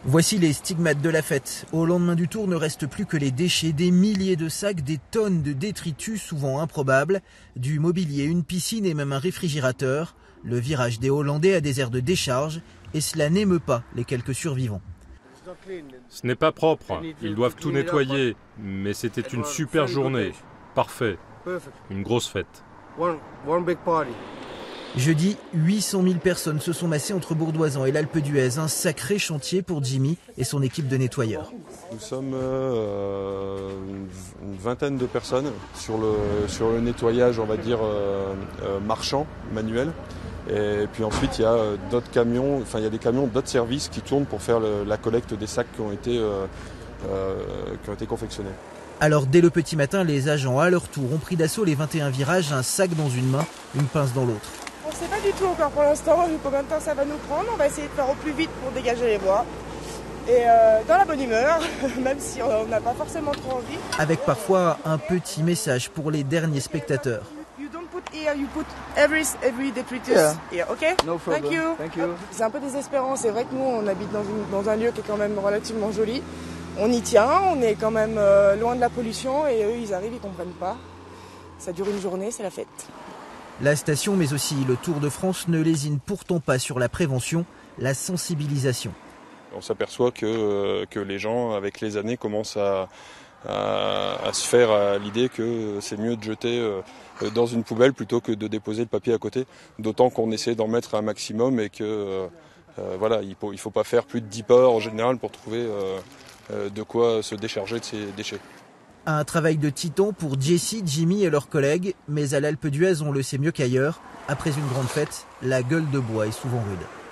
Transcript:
Voici les stigmates de la fête. Au lendemain du Tour, ne reste plus que les déchets, des milliers de sacs, des tonnes de détritus souvent improbables, du mobilier, une piscine et même un réfrigérateur. Le virage des Hollandais a des aires de décharge et cela n'émeut pas les quelques survivants. Ce n'est pas propre, ils doivent tout nettoyer, mais c'était une super journée. Parfait. Une grosse fête. Jeudi, 800 000 personnes se sont massées entre Bourdoisan et l'Alpe d'Huez. Un sacré chantier pour Jimmy et son équipe de nettoyeurs. Nous sommes une vingtaine de personnes sur le nettoyage, on va dire, marchand, manuel. Et puis ensuite, il y a d'autres camions, il y a des camions d'autres services qui tournent pour faire la collecte des sacs qui ont été confectionnés. Alors dès le petit matin, les agents à leur tour ont pris d'assaut les 21 virages, un sac dans une main, une pince dans l'autre. On ne sait pas du tout encore pour l'instant combien de temps ça va nous prendre. On va essayer de faire au plus vite pour dégager les voies. Et dans la bonne humeur, même si on n'a pas forcément trop envie. Avec parfois un petit message pour les derniers spectateurs. You don't put here, you put every detritus here, ok? No problem. Thank you. C'est un peu désespérant. C'est vrai que nous, on habite dans un lieu qui est quand même relativement joli. On y tient, on est quand même loin de la pollution et eux, ils arrivent, ils comprennent pas. Ça dure une journée, c'est la fête. La station, mais aussi le Tour de France, ne lésine pourtant pas sur la prévention, la sensibilisation. On s'aperçoit que les gens, avec les années, commencent à se faire à l'idée que c'est mieux de jeter dans une poubelle plutôt que de déposer le papier à côté. D'autant qu'on essaie d'en mettre un maximum et que il faut pas faire plus de 10 pas en général pour trouver de quoi se décharger de ces déchets. Un travail de titan pour Jessie, Jimmy et leurs collègues, mais à l'Alpe d'Huez, on le sait mieux qu'ailleurs. Après une grande fête, la gueule de bois est souvent rude.